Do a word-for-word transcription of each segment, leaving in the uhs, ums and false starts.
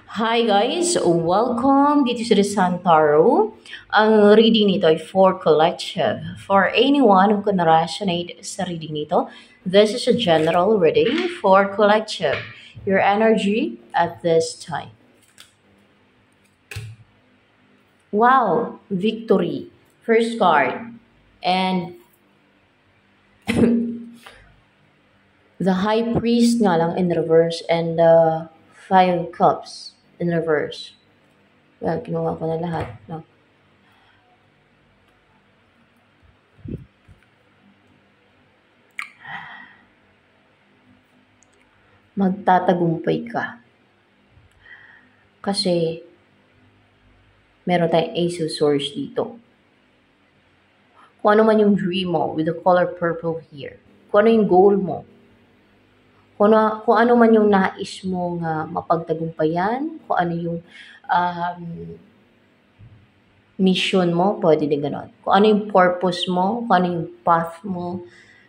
Hi guys! Welcome dito sa The Sun Tarot. Ang reading nito ay for collective. For anyone who can resonate sa reading nito, this is a general reading for collective. Your energy at this time. Wow! Victory. First card. And the High Priest nga lang in reverse and the Five Cups in reverse. Well, kinuha ko na lahat. No? Magtatagumpay ka. Kasi, meron tayong Ace of Swords dito. Kung ano man yung dream mo with the color purple here. Kung ano yung goal mo. Kung ano, kung ano man yung nais mong uh, mapagtagumpayan. Kung ano yung um, mission mo, pwede din ganon. Kung ano yung purpose mo, kung ano yung path mo.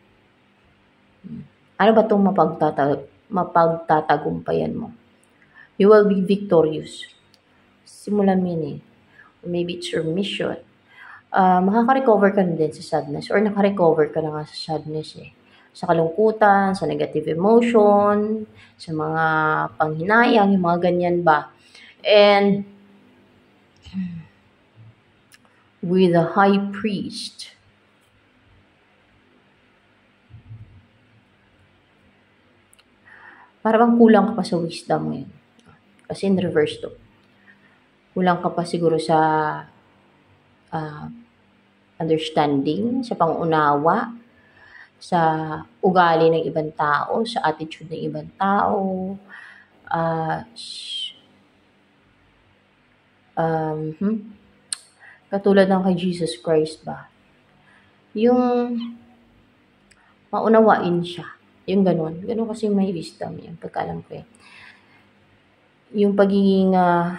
Ano ba itong mapagtatag mapagtatagumpayan mo? You will be victorious. Simulan mo yun eh. Maybe it's your mission. Uh, makaka-recover ka na din sa sadness or naka-recover ka na nga sa sadness eh. Sa kalungkutan, sa negative emotion, sa mga panghinayang, yung mga ganyan ba. And with the High Priest, para bang kulang ka pa sa wisdom mo yun. Kasi in reverse to. Kulang ka pa siguro sa uh, understanding, sa pangunawa, sa ugali ng ibang tao, sa attitude ng ibang tao, uh, um, hmm? katulad ng kay Jesus Christ ba? Yung maunawain siya. Yung ganun. Ganun kasi may wisdom yung pagkalam ko eh. Yung pagiging uh,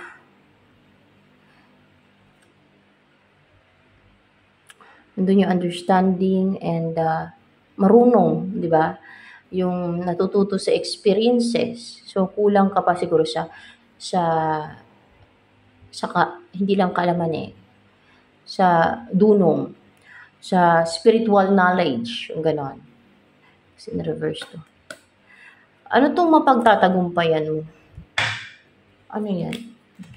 nandun yung understanding and uh, marunong, di ba? Yung natututo sa experiences. So, kulang ka pa siguro sa, sa, sa ka, hindi lang kaalaman eh, sa dunong, sa spiritual knowledge, yung ganon. Kasi na-reverse to. Ano tong mapagtatagumpayan mo? Ano yan?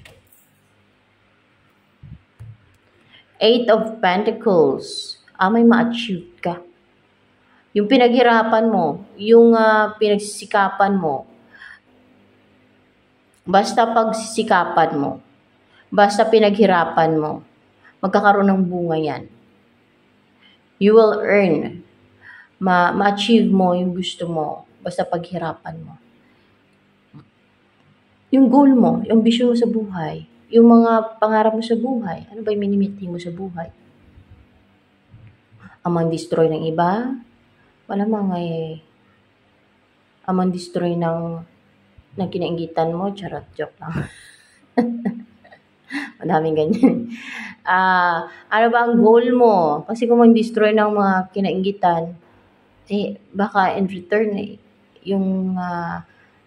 Eight of Pentacles. Ah, may ma-achieve ka. Yung pinaghirapan mo, yung uh, pinagsisikapan mo, basta pagsisikapan mo, basta pinaghirapan mo, magkakaroon ng bunga yan. You will earn. Ma- ma-achieve mo yung gusto mo, basta paghirapan mo. Yung goal mo, yung vision mo sa buhay, yung mga pangarap mo sa buhay, ano ba yung minimiti mo sa buhay? Amang destroy ng iba, wala mga eh, amang destroy ng, ng kinaingitan mo, charot, joke lang. Madaming ganyan. Ah, uh, ano ba ang goal mo? Kasi kung mag-destroy ng mga kinaingitan, eh, baka in return, eh, yung, uh,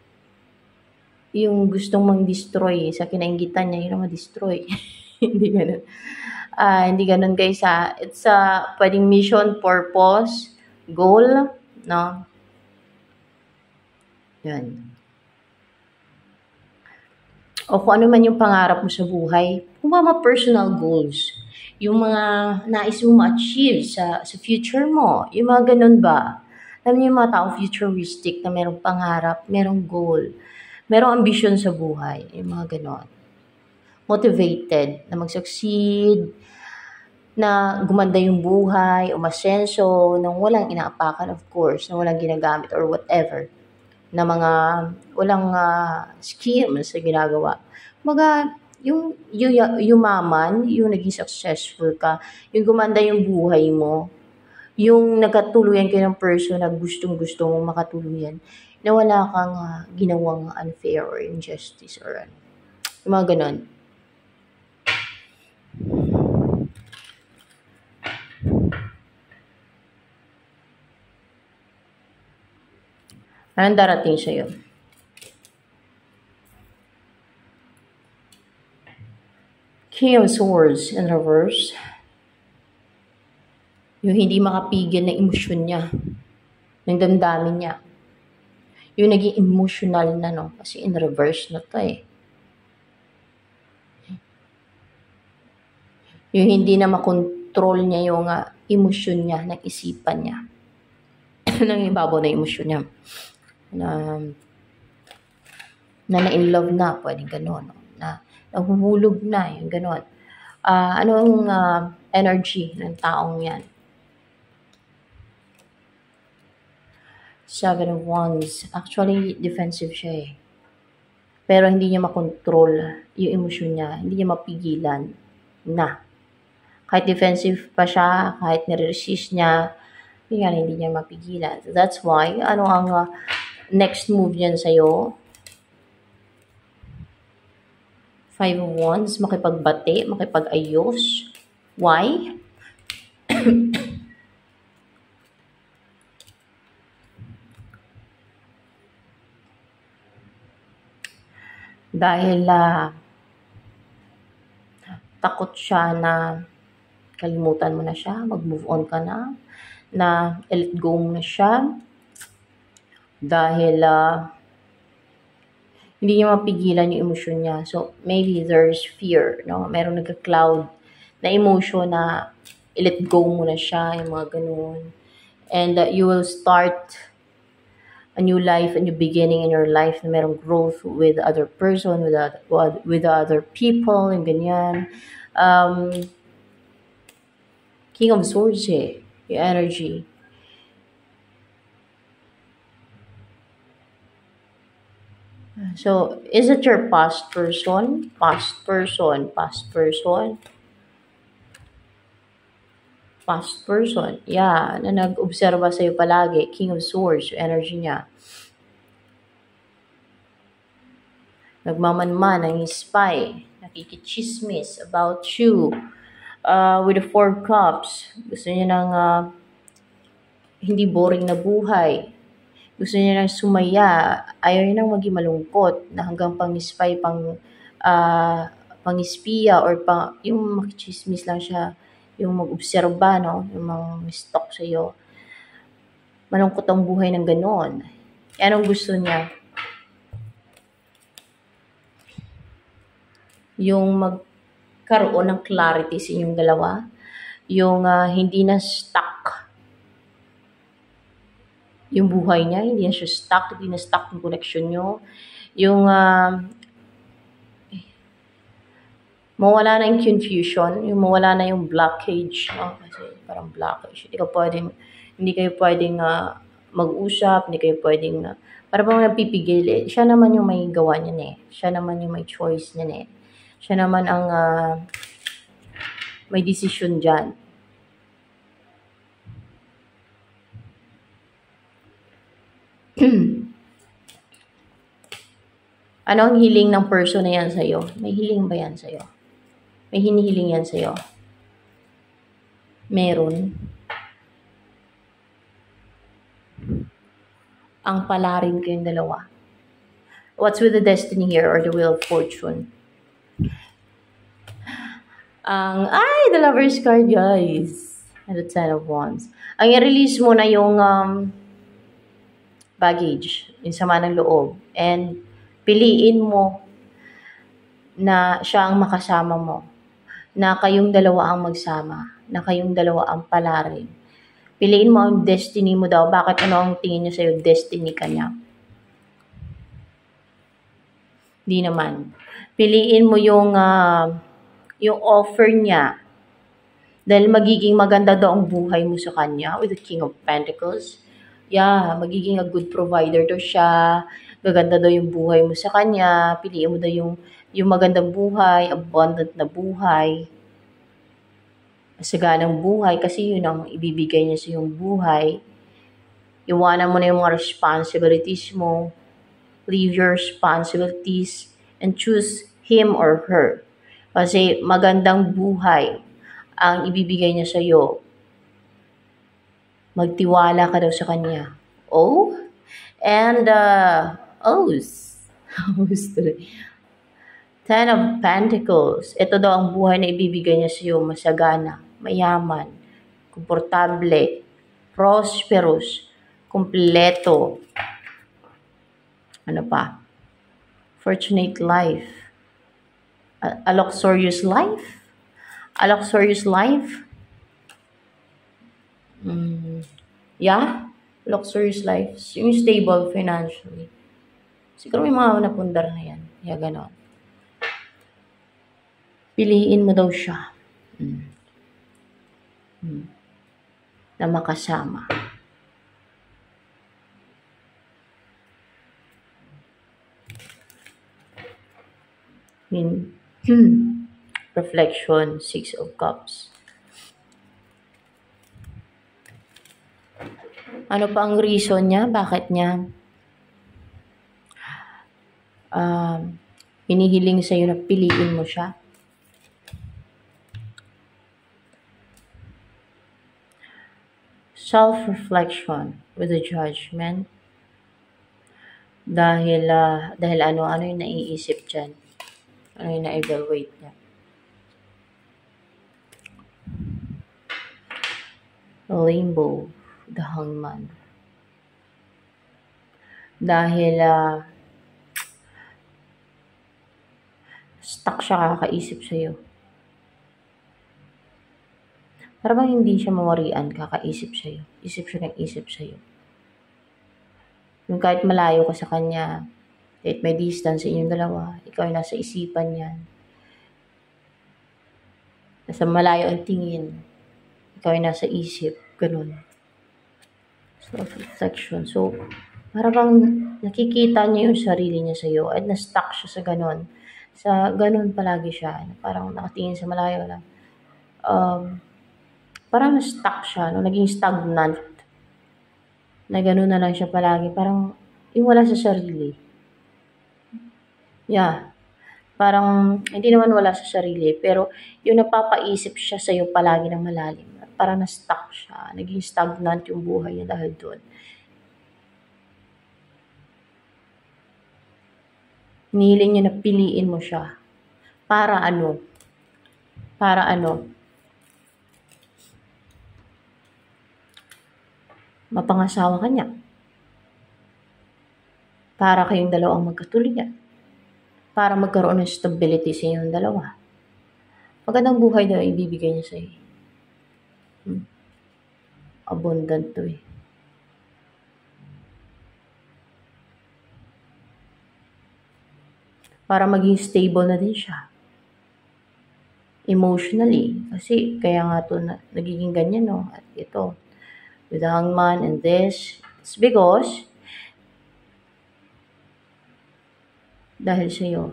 yung gustong mang-destroy sa kinaingitan niya, yun ang ma-destroy. Hindi ganun. Uh, hindi ganun guys ha. It's a uh, pwedeng mission, purpose, goal, no? Yan. O kung ano man yung pangarap mo sa buhay, kung ba mga personal goals, yung mga nais mo ma-achieve sa, sa future mo, yung mga ganun ba? Alam niyo yung mga tao futuristic na merong pangarap, merong goal, merong ambition sa buhay, yung mga ganun. Motivated na mag-succeed, na gumanda yung buhay, umasenso, nang walang inaapakan of course, na walang ginagamit or whatever, na mga walang uh, schemes sa ginagawa. Mga yung, yung yumaman, yung naging successful ka, yung gumanda yung buhay mo, yung nagkatuluyan kayo ng person na gustong-gusto mong makatuluyan, na wala kang uh, ginawang unfair or injustice or ano. Yung mga ganon. Anong darating sa'yo? King of Swords in reverse. Yung hindi makapigil na emosyon niya, ng damdamin niya. Yung naging emotional na, no? Kasi in reverse na to eh. Yung hindi na makontrol niya yung uh, emosyon niya, ng isipan niya. Nang ibabaw na emosyon niya. Na, na na-in love na, pwedeng gano'n. No? Na nahuhulog na, yung gano'n. Uh, ano ang uh, energy ng taong yan? Seven of Wands. Actually, defensive siya eh. Pero hindi niya makontrol yung emosyon niya. Hindi niya mapigilan na. Kahit defensive pa siya, kahit nire-resist niya, yan, hindi niya mapigilan. So that's why, ano ang uh, next move niyan sa'yo? Five of Wands, makipagbati, makipag-ayos. Why? Dahil uh, takot siya na kalimutan mo na siya, mag-move on ka na, na let go mo na siya. Dahil uh, hindi niya mapigilan yung emosyon niya. So, maybe there's fear, no? Merong nagka-cloud na emotion na let go mo na siya, yung mga ganun. And uh, you will start a new life, a new beginning in your life na merong growth with other person, with other, with other people, yung ganyan. Um, King of Swords eh, yung energy. So, is it your past person? Past person, past person. Past person. Yeah, na nag-observa sa'yo palagi. King of Swords, yung energy niya. Nagmamanman, ang spy. Nakikichismis about you. Uh, with the Four Cups. Gusto niya ng uh, hindi boring na buhay. Gusto niya nang sumaya. Ayaw niya nang maging malungkot na hanggang pang-spy, pang, uh, pang-espiya or pang, yung makichismis lang siya. Yung mag-obserba, no? Yung mga stalk sa'yo. Malungkot ang buhay ng ganon. Anong gusto niya? Yung magkaroon ng clarity sa inyong dalawa. Yung uh, hindi na stuck yung buhay niya. Hindi na siya stuck. Hindi na stuck yung connection nyo. Yung uh, mawala na yung confusion, yung mawala na yung blockage, no? Kasi parang blockage. Hindi ka pwedeng, hindi kayo pwedeng uh, mag-usap, hindi kayo pwedeng, uh, para bang napipigil eh. Siya naman yung may gawa niyan eh. Siya naman yung may choice niyan eh. Siya naman ang uh, may decision dyan. Ano ang hiling ng person na yan sa'yo? May hiling ba yan sa'yo? May hinihiling yan sa'yo? Meron. Ang palarin kayong dalawa. What's with the destiny here or the wheel of fortune? Ang, ay, the Lover's card, guys. And the Ten of Wands. Ang i-release mo na yung um, baggage, yung sama ng loob. And piliin mo na siya ang makasama mo. Na kayong dalawa ang magsama, na kayong dalawa ang palarin. Piliin mo ang destiny mo daw. Bakit ano ang tingin niya sa'yo? Destiny ka niya. Hindi naman. Piliin mo yung, uh, yung offer niya. Dahil magiging maganda daw ang buhay mo sa kanya with the King of Pentacles. Yeah, magiging a good provider daw siya. Gaganda daw yung buhay mo sa kanya. Piliin mo daw yung yung magandang buhay, abundant na buhay, masaganang buhay, kasi yun ang ibibigay niya sa iyong buhay. Iwanan mo na yung mga responsibilities mo, leave your responsibilities, and choose him or her. Kasi magandang buhay ang ibibigay niya sa iyo. Magtiwala ka daw sa kanya. Oh, and, uh, O's. O's today. Ten of Pentacles. Ito daw ang buhay na ibibigay niya sa iyo. Masagana, mayaman, komportable, prosperous, kumpleto. Ano pa? Fortunate life. A, a luxurious life? A luxurious life? Mm, yeah? Luxurious life. Yung stable financially. Siguro may mga napundar na yan. Kaya ganon. Piliin mo daw siya. Mm. Mm. Na makasama. In reflection, Six of Cups. Ano pa ang reason niya? Bakit niya um, hinihiling sa'yo na piliin mo siya? Self-reflection with a judgment. Dahil, uh, dahil ano, ano yung naiisip dyan? Ano yung na-evaluate niya? Rainbow, the Hangman. Dahil, uh, stuck siya kakaisip sa'yo. Para bang hindi siya mawarian, kakaisip sa'yo. Isip siya ng isip sa'yo. Yung kahit malayo ka sa kanya, kahit may distance sa inyong dalawa, ikaw ay nasa isipan yan. Nasa malayo ang tingin, ikaw ay nasa isip, ganun. Self-reflection. So, para bang nakikita niya yung sarili niya sa'yo at na-stuck siya sa ganun. Sa ganun palagi siya. Parang nakatingin sa malayo lang. Um, parang na-stuck siya, no? Naging stagnant. Na gano'n na lang siya palagi. Parang yung wala sa sarili. Yeah. Parang, hindi naman wala sa sarili, pero yung napapaisip siya sa'yo palagi ng malalim. Parang na-stuck siya. Naging stagnant yung buhay niya dahil doon. Hinihiling niya na piliin mo siya. Para ano? Para ano? Mapangasawa ka niya. Para kayong dalawang magkatuloyan. Para magkaroon ng stability sa inyong dalawa. Magandang buhay daw ibibigay niya sa iyo. Hmm. Abundant to eh. Para maging stable na din siya. Emotionally. Kasi kaya nga to na, nagiging ganyan, no? At ito. With the Hangman and this. It's because dahil sa'yo.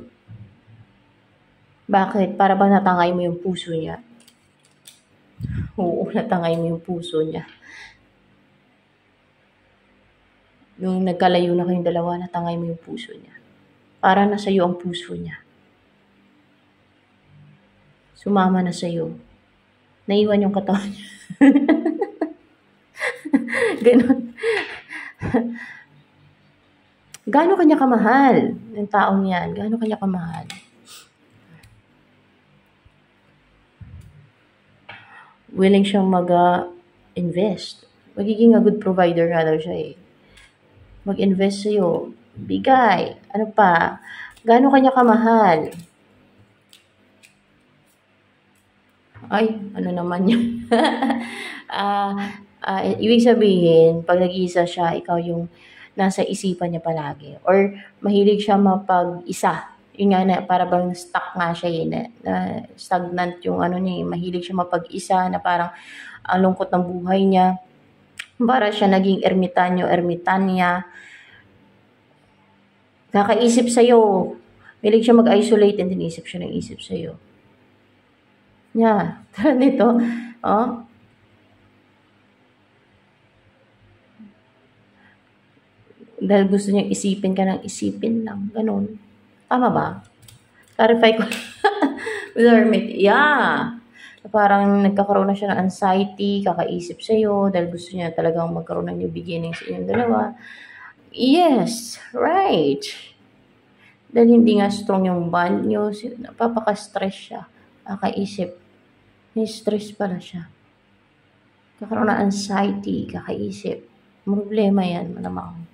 Bakit? Para ba natangay mo yung puso niya? Oo, natangay mo yung puso niya. Nung nagkalayo na kayong dalawa, natangay mo yung puso niya. Para na sa'yo ang puso niya. Sumama na sa'yo. Naiwan yung katawan niya. Ganon. Gaano kanya kamahal ng taong yan? Gaano kanya kamahal? Willing siyang mag-invest. Uh, Magiging a good provider nga daw siya eh. Mag-invest sa'yo. Bigay. Ano pa? Gaano kanya kamahal? Ay, ano naman yun? Ah... uh, Uh, ibig sabihin, pag nag-iisa siya, ikaw yung nasa isipan niya palagi. Or mahilig siya mapag-isa. Yun nga na, para bang stuck nga siya eh, na, na stagnant yung ano niya eh. Mahilig siya mapag-isa, na parang ang lungkot ng buhay niya. Para siya naging ermitanyo, ermitanya. Kakaisip sa'yo. Mahilig siya mag-isolate and then isip siya ng isip sa'yo. Yeah. Tara nito. Oh. Dahil gusto niyang isipin ka ng isipin lang. Ganun. Tama ba? Clarify ko. With Hermit. Yeah. Parang nagkakaroon na siya ng anxiety, kakaisip sa'yo, dahil gusto niya talagang magkaroon ng new beginning sa inyong dalawa. Yes. Right. Dahil hindi nga strong yung bond nyo, napapaka-stress siya. Kakaisip, may stress pala siya. Kakaroon ng anxiety, kakaisip. Problema yan, malamang.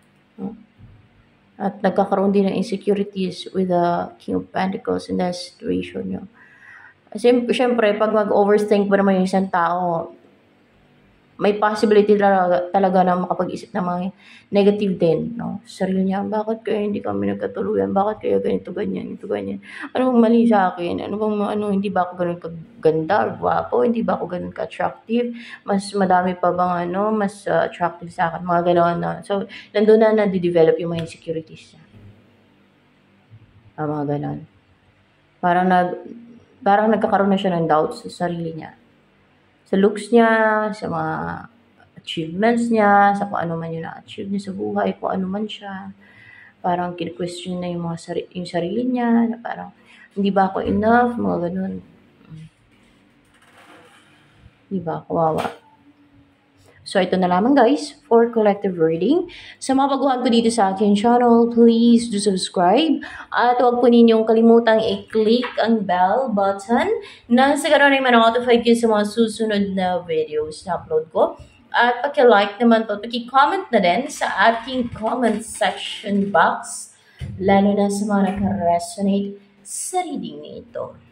At nagkakaroon din ng insecurities with the King of Pentacles in that situation nyo. Siyempre, pag mag-overthink ba naman yung isang tao, may possibility talaga, talaga na makapag-isip ng mga negative din, no? Sarili niya, bakit kaya hindi kami nagkatuluyan? Bakit kaya ganito, ganyan, ito, ganyan? Ano bang mali sa akin? Ano bang, ano, hindi ba ako ganun kaganda or gwapo? Hindi ba ako ganun ka-attractive? Mas madami pa bang, ano, mas uh, attractive sa akin? Mga gano'n na. So, nandun na na-develop yung mga insecurities niya. Ah, mga gano'n. Parang nag, parang nagkakaroon na siya ng doubts sa sarili niya. Sa looks niya, sa mga achievements niya, sa kung ano man yung na-achieve niya sa buhay, kung ano man siya. Parang kine-question na yung, mga sari- yung sarili niya, na parang, hindi ba ako enough, mga ganun. Hindi ba, kawawa. So, ito na lamang guys, for collective reading. Sa mga baguhan ko dito sa akin channel, please do subscribe. At huwag po ninyong kalimutang i-click ang bell button na sa ganoon ay ma-notify kayo sa mga susunod na videos na upload ko. At paki-like naman to, paki-comment na din sa ating comment section box, lalo na sa mga naka-resonate sa reading nito.